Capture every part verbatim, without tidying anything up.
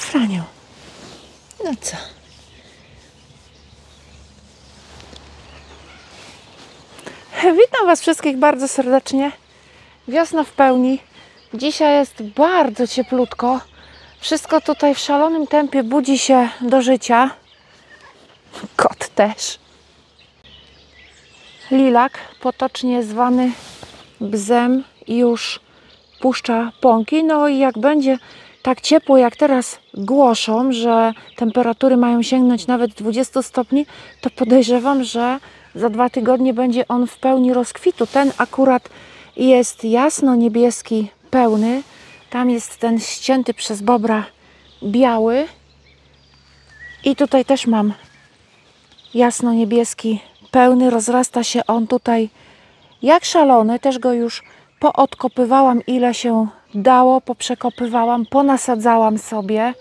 Franiu. No co? Witam Was wszystkich bardzo serdecznie. Wiosna w pełni. Dzisiaj jest bardzo cieplutko. Wszystko tutaj w szalonym tempie budzi się do życia. Kot też. Lilak, potocznie zwany bzem, już puszcza pąki. No i jak będzie tak ciepło, jak teraz głoszą, że temperatury mają sięgnąć nawet dwudziestu stopni, to podejrzewam, że za dwa tygodnie będzie on w pełni rozkwitu. Ten akurat jest jasno-niebieski, pełny. Tam jest ten ścięty przez bobra biały. I tutaj też mam jasno-niebieski, pełny. Rozrasta się on tutaj jak szalony. Też go już poodkopywałam, ile się dało. Poprzekopywałam, ponasadzałam sobie.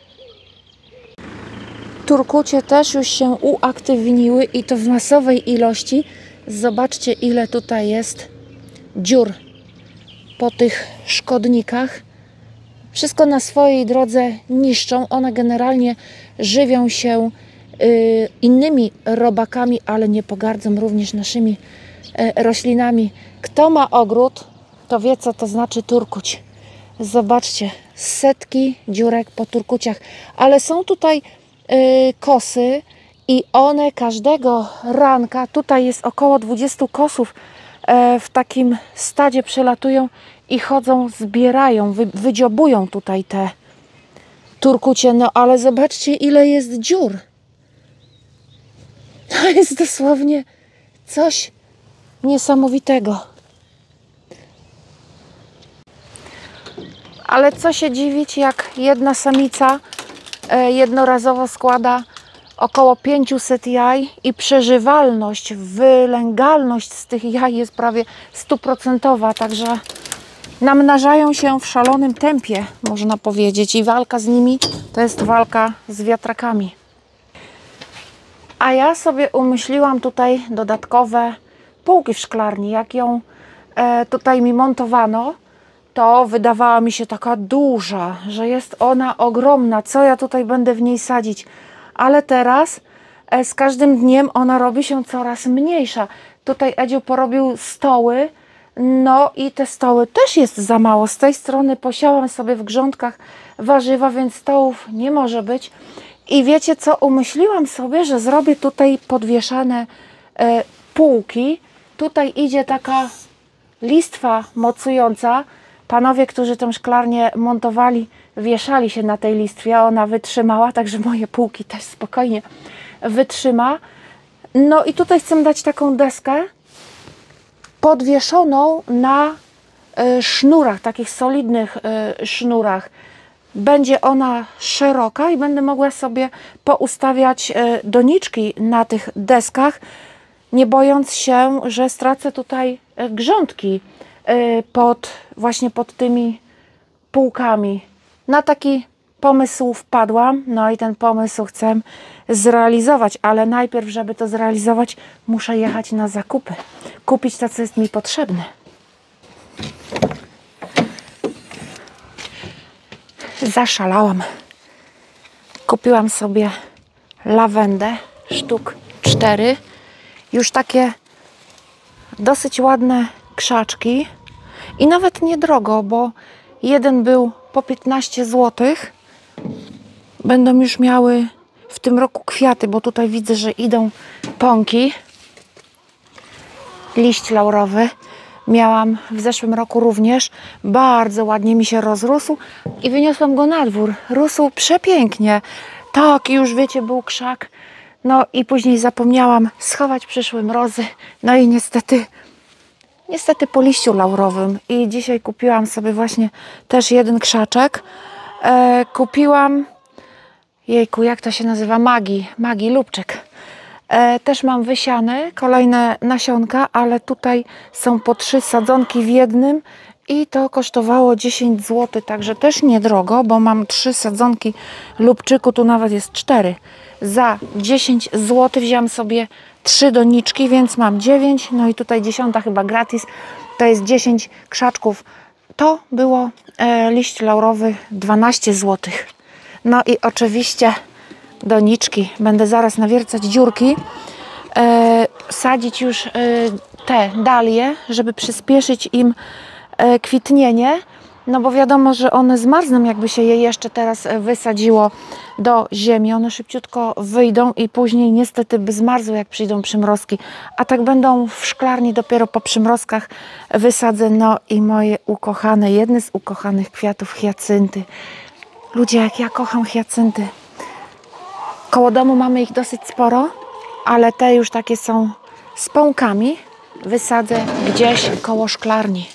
Turkucie też już się uaktywniły i to w masowej ilości. Zobaczcie, ile tutaj jest dziur po tych szkodnikach. Wszystko na swojej drodze niszczą. One generalnie żywią się y, innymi robakami, ale nie pogardzą również naszymi y, roślinami. Kto ma ogród, to wie, co to znaczy turkuć. Zobaczcie, setki dziurek po turkuciach. Ale są tutaj y, kosy i one każdego ranka, tutaj jest około dwudziestu kosów, y, w takim stadzie przelatują i chodzą, zbierają, wy, wydziobują tutaj te turkucie. No ale zobaczcie, ile jest dziur. To jest dosłownie coś niesamowitego. Ale co się dziwić, jak jedna samica e, jednorazowo składa około pięćset jaj i przeżywalność, wylęgalność z tych jaj jest prawie stuprocentowa, także namnażają się w szalonym tempie, można powiedzieć, i walka z nimi to jest walka z wiatrakami. A ja sobie umyśliłam tutaj dodatkowe półki w szklarni. Jak ją e, tutaj mi montowano, to wydawała mi się taka duża, że jest ona ogromna. Co ja tutaj będę w niej sadzić? Ale teraz e, z każdym dniem ona robi się coraz mniejsza. Tutaj Edziu porobił stoły, no i te stoły też jest za mało. Z tej strony posiałam sobie w grządkach warzywa, więc stołów nie może być. I wiecie co? Umyśliłam sobie, że zrobię tutaj podwieszane e, półki. Tutaj idzie taka listwa mocująca. Panowie, którzy tę szklarnię montowali, wieszali się na tej listwie. Ona wytrzymała, także moje półki też spokojnie wytrzyma. No i tutaj chcę dać taką deskę podwieszoną na y, sznurach, takich solidnych y, sznurach. Będzie ona szeroka i będę mogła sobie poustawiać y, doniczki na tych deskach, nie bojąc się, że stracę tutaj y, grządki y, pod, właśnie pod tymi półkami. Na taki pomysł wpadłam, no i ten pomysł chcę zrealizować, ale najpierw, żeby to zrealizować, muszę jechać na zakupy, kupić to, co jest mi potrzebne. Zaszalałam. Kupiłam sobie lawendę, sztuk cztery, już takie dosyć ładne krzaczki i nawet niedrogo, bo jeden był po piętnaście złotych. Będą już miały w tym roku kwiaty, bo tutaj widzę, że idą pąki. Liść laurowy miałam w zeszłym roku również. Bardzo ładnie mi się rozrósł i wyniosłam go na dwór. Rósł przepięknie. Tak, już wiecie, był krzak. No i później zapomniałam schować przyszłe mrozy. No i niestety, niestety po liściu laurowym. I dzisiaj kupiłam sobie właśnie też jeden krzaczek. E, kupiłam, jejku, jak to się nazywa? Magii, Magii lubczyk. E, też mam wysiane kolejne nasionka, ale tutaj są po trzy sadzonki w jednym i to kosztowało dziesięć złotych, także też niedrogo, bo mam trzy sadzonki lubczyku, tu nawet jest cztery. Za dziesięć złotych wziąłam sobie trzy doniczki, więc mam dziewięć, no i tutaj dziesiąta chyba gratis, to jest dziesięć krzaczków. To było e, liść laurowy dwanaście złotych. No i oczywiście doniczki. Będę zaraz nawiercać dziurki. E, sadzić już e, te dalie, żeby przyspieszyć im e, kwitnienie. No bo wiadomo, że one zmarzną, jakby się je jeszcze teraz wysadziło do ziemi. One szybciutko wyjdą i później niestety by zmarzły, jak przyjdą przymrozki. A tak będą w szklarni dopiero po przymrozkach wysadzę. No i moje ukochane, jedne z ukochanych kwiatów, hiacynty. Ludzie, jak ja kocham hiacynty. Koło domu mamy ich dosyć sporo, ale te już takie są z pąkami. Wysadzę gdzieś koło szklarni.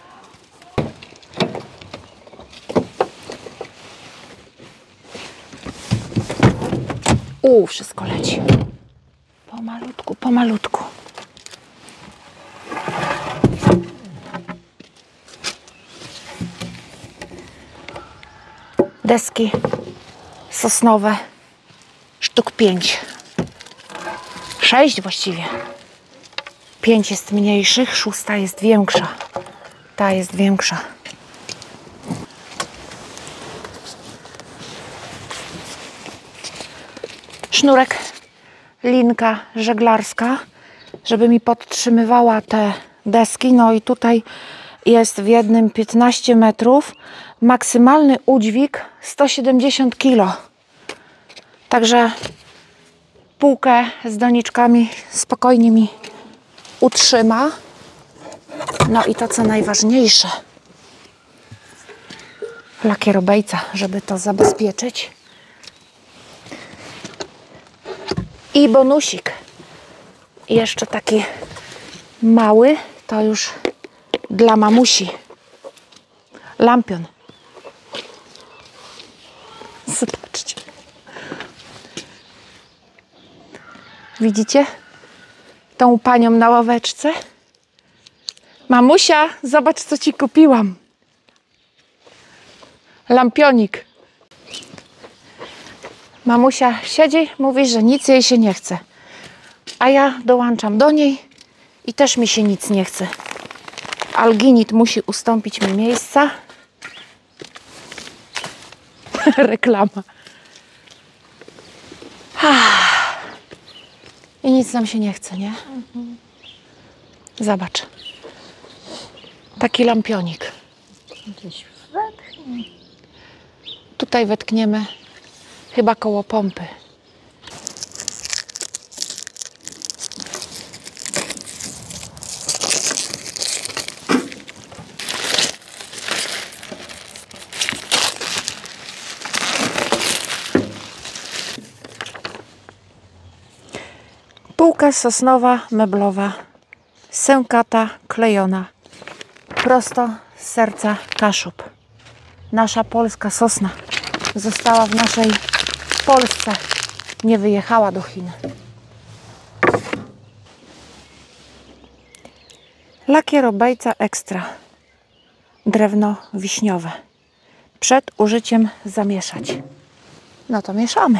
U, wszystko leci. Pomalutku, pomalutku. Deski sosnowe. Sztuk pięć. Sześć właściwie. Pięć jest mniejszych, szósta jest większa. Ta jest większa. Sznurek, linka żeglarska, żeby mi podtrzymywała te deski. No i tutaj jest w jednym piętnaście metrów. Maksymalny udźwig sto siedemdziesiąt kilo. Także półkę z doniczkami spokojnie mi utrzyma. No i to, co najważniejsze, lakierobejca, żeby to zabezpieczyć. I bonusik. Jeszcze taki mały, to już dla mamusi. Lampion. Zobaczcie. Widzicie tą panią na ławeczce? Mamusia, zobacz, co ci kupiłam. Lampionik. Mamusia siedzi, mówi, że nic jej się nie chce. A ja dołączam do niej i też mi się nic nie chce. Alginit musi ustąpić mi miejsca. Reklama. I nic nam się nie chce, nie? Mhm. Zobacz. Taki lampionik. Gdzieś wetknie. Tutaj wetkniemy chyba koło pompy. Półka sosnowa, meblowa, sękata, klejona, prosto z serca Kaszub. Nasza polska sosna została w naszej Polsce, nie wyjechała do Chin. Lakierobejca ekstra, drewno wiśniowe. Przed użyciem zamieszać. No to mieszamy.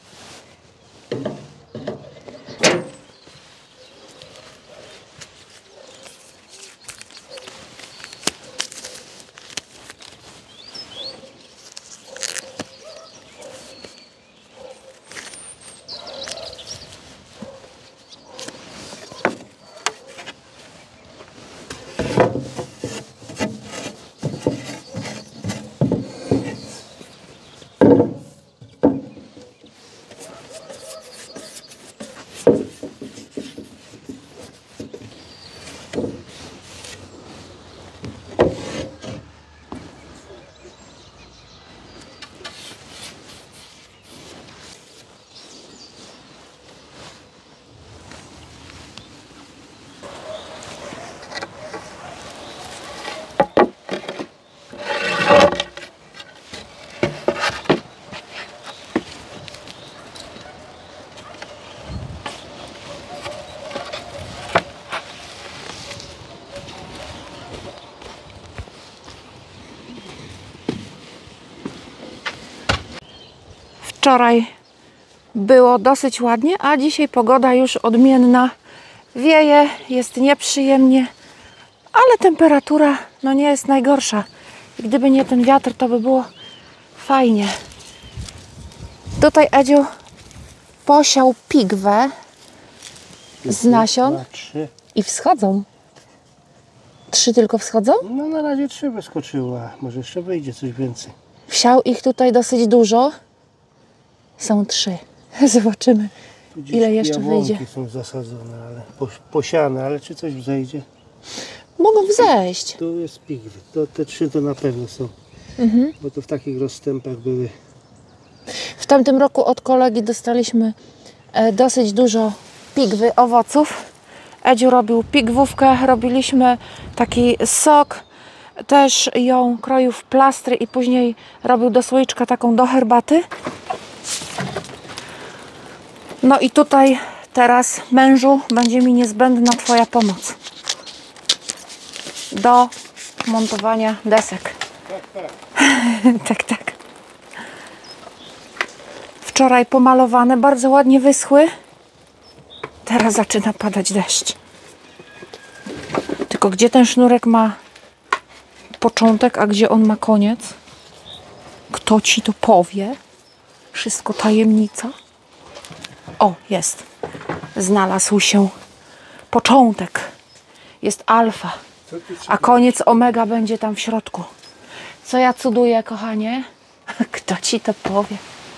Wczoraj było dosyć ładnie, a dzisiaj pogoda już odmienna. Wieje, jest nieprzyjemnie, ale temperatura no nie jest najgorsza. I gdyby nie ten wiatr, to by było fajnie. Tutaj Edziu posiał pigwę z nasion Dwa, trzy. i wschodzą. Trzy tylko wschodzą? No na razie trzy wyskoczyło, a może jeszcze wyjdzie coś więcej. Wsiał ich tutaj dosyć dużo. Są trzy. Zobaczymy, Tu gdzieś ile jeszcze jabłonki wyjdzie. są zasadzone, ale po, posiane, ale czy coś wzejdzie? Mogą wzejść. Tu jest pigwy, to te trzy to na pewno są, Mhm. bo to w takich rozstępach były. W tamtym roku od kolegi dostaliśmy e, dosyć dużo pigwy, owoców. Edziu robił pigwówkę, robiliśmy taki sok. Też ją kroił w plastry i później robił do słoiczka taką do herbaty. No i tutaj teraz, mężu, będzie mi niezbędna Twoja pomoc do montowania desek. Tak, tak. Wczoraj pomalowane, bardzo ładnie wyschły. Teraz zaczyna padać deszcz. Tylko gdzie ten sznurek ma początek, a gdzie on ma koniec? Kto Ci to powie? Wszystko tajemnica. O, jest. Znalazł się początek. Jest alfa, a koniec omega będzie tam w środku. Co ja cuduję, kochanie? Kto Ci to powie?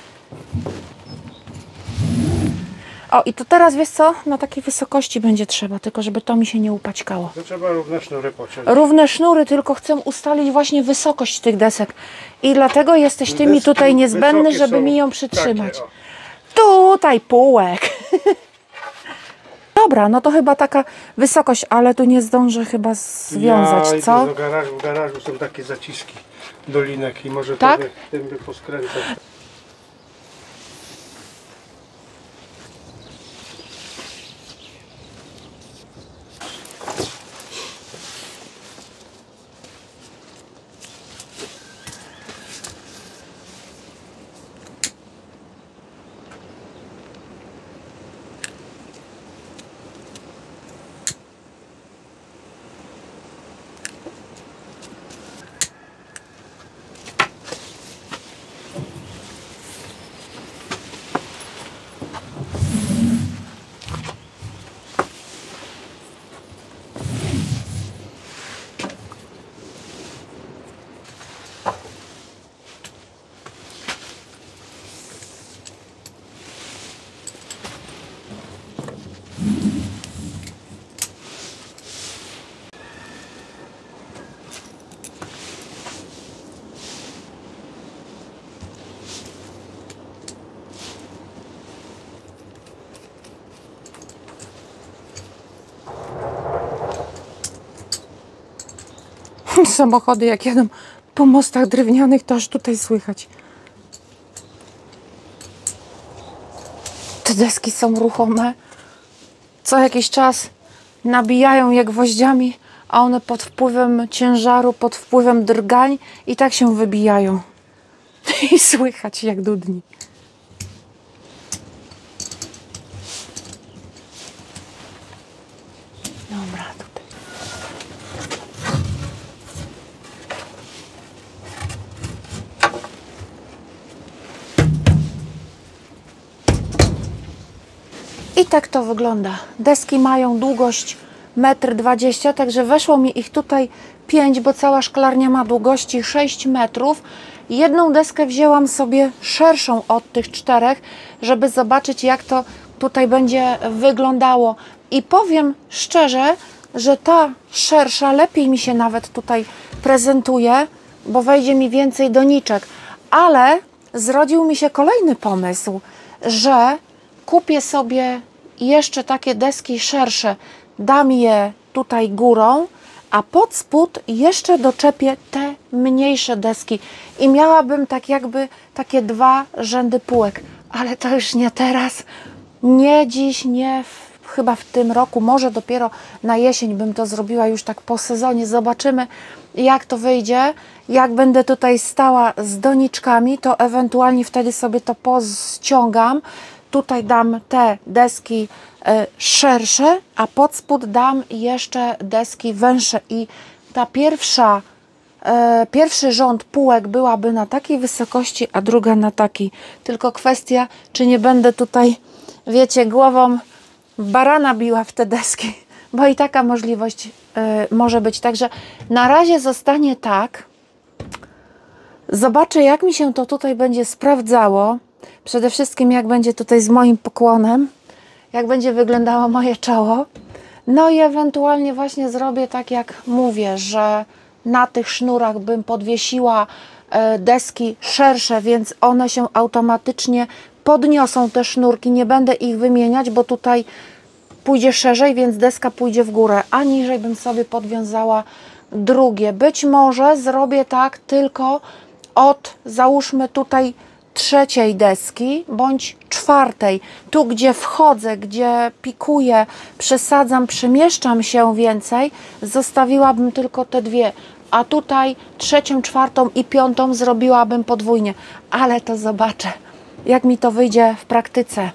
O, i to teraz, wiesz co? Na takiej wysokości będzie trzeba, tylko żeby to mi się nie upaćkało. To trzeba równe sznury pociąć. Równe sznury, tylko chcę ustalić właśnie wysokość tych desek. I dlatego jesteś Ty mi Deski tutaj niezbędny, wysokie żeby są mi ją przytrzymać. takie, o. Tutaj półek. Dobra, no to chyba taka wysokość, ale tu nie zdążę chyba związać, ja idę co? do garażu, w garażu są takie zaciski dolinek i może Tak? to by, tym by poskręcał. Samochody jak jadą po mostach drewnianych, to aż tutaj słychać. Te deski są ruchome. Co jakiś czas nabijają je gwoździami, a one pod wpływem ciężaru, pod wpływem drgań i tak się wybijają. I słychać jak dudni. Dobra, tutaj. I tak to wygląda. Deski mają długość metr dwadzieścia, także weszło mi ich tutaj pięć, bo cała szklarnia ma długości sześć metrów. Jedną deskę wzięłam sobie szerszą od tych czterech, żeby zobaczyć, jak to tutaj będzie wyglądało. I powiem szczerze, że ta szersza lepiej mi się nawet tutaj prezentuje, bo wejdzie mi więcej doniczek. Ale zrodził mi się kolejny pomysł, że kupię sobie jeszcze takie deski szersze, dam je tutaj górą, a pod spód jeszcze doczepię te mniejsze deski i miałabym tak jakby takie dwa rzędy półek, ale to już nie teraz, nie dziś, nie w, chyba w tym roku, może dopiero na jesień bym to zrobiła już tak po sezonie. Zobaczymy, jak to wyjdzie. Jak będę tutaj stała z doniczkami, to ewentualnie wtedy sobie to pozciągam. Tutaj dam te deski y, szersze, a pod spód dam jeszcze deski węższe. I ta pierwsza e, pierwszy rząd półek byłaby na takiej wysokości, a druga na takiej. Tylko kwestia, czy nie będę tutaj, wiecie, głową barana biła w te deski, bo i taka możliwość e, może być. Także na razie zostanie tak. Zobaczę, jak mi się to tutaj będzie sprawdzało. Przede wszystkim, jak będzie tutaj z moim pokłonem, jak będzie wyglądało moje czoło. No i ewentualnie właśnie zrobię tak, jak mówię, że na tych sznurach bym podwiesiła deski szersze, więc one się automatycznie podniosą, te sznurki. Nie będę ich wymieniać, bo tutaj pójdzie szerzej, więc deska pójdzie w górę, a niżej bym sobie podwiązała drugie. Być może zrobię tak tylko od, załóżmy tutaj, trzeciej deski bądź czwartej. Tu, gdzie wchodzę, gdzie pikuję, przesadzam, przemieszczam się więcej, zostawiłabym tylko te dwie, a tutaj trzecią, czwartą i piątą zrobiłabym podwójnie, ale to zobaczę, jak mi to wyjdzie w praktyce.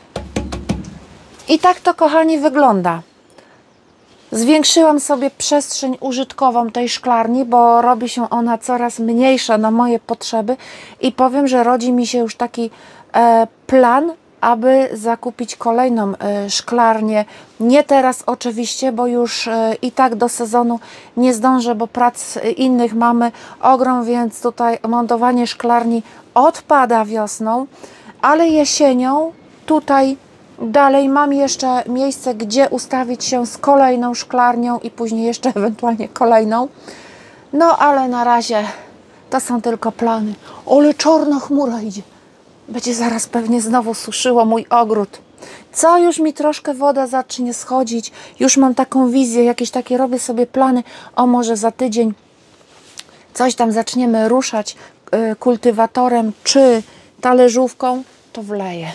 I tak to, kochani, wygląda. Zwiększyłam sobie przestrzeń użytkową tej szklarni, bo robi się ona coraz mniejsza na moje potrzeby i powiem, że rodzi mi się już taki e, plan, aby zakupić kolejną e, szklarnię. Nie teraz oczywiście, bo już e, i tak do sezonu nie zdążę, bo prac innych mamy ogrom, więc tutaj montowanie szklarni odpada wiosną, ale jesienią tutaj dalej mam jeszcze miejsce, gdzie ustawić się z kolejną szklarnią i później jeszcze ewentualnie kolejną. No ale na razie to są tylko plany. Ale czarna chmura idzie. Będzie zaraz pewnie znowu suszyło mój ogród. Co, już mi troszkę woda zacznie schodzić. Już mam taką wizję, jakieś takie robię sobie plany. O, może za tydzień coś tam zaczniemy ruszać y, kultywatorem czy talerzówką, to wleję.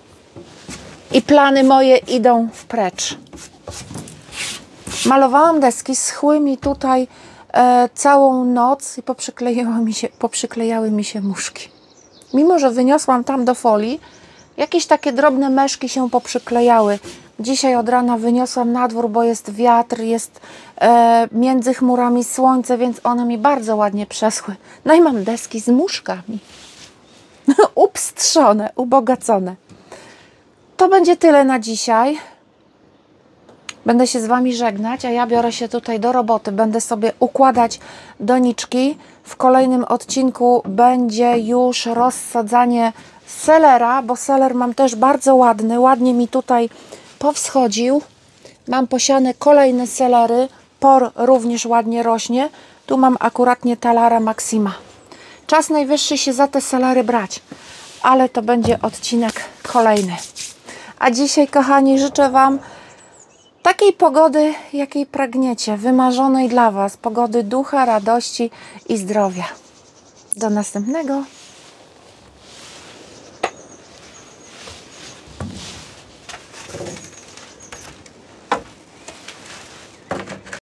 I plany moje idą w precz. Malowałam deski, schły mi tutaj e, całą noc i poprzyklejały mi się, poprzyklejały mi się muszki. Mimo że wyniosłam tam do folii, jakieś takie drobne meszki się poprzyklejały. Dzisiaj od rana wyniosłam na dwór, bo jest wiatr, jest e, między chmurami słońce, więc one mi bardzo ładnie przeschły. No i mam deski z muszkami. Upstrzone, ubogacone. To będzie tyle na dzisiaj. Będę się z Wami żegnać, a ja biorę się tutaj do roboty. Będę sobie układać doniczki. W kolejnym odcinku będzie już rozsadzanie selera, bo seler mam też bardzo ładny. Ładnie mi tutaj powschodził. Mam posiane kolejne selery. Por również ładnie rośnie. Tu mam akuratnie Talara Maxima. Czas najwyższy się za te selery brać, ale to będzie odcinek kolejny. A dzisiaj, kochani, życzę Wam takiej pogody, jakiej pragniecie, wymarzonej dla Was, pogody ducha, radości i zdrowia. Do następnego.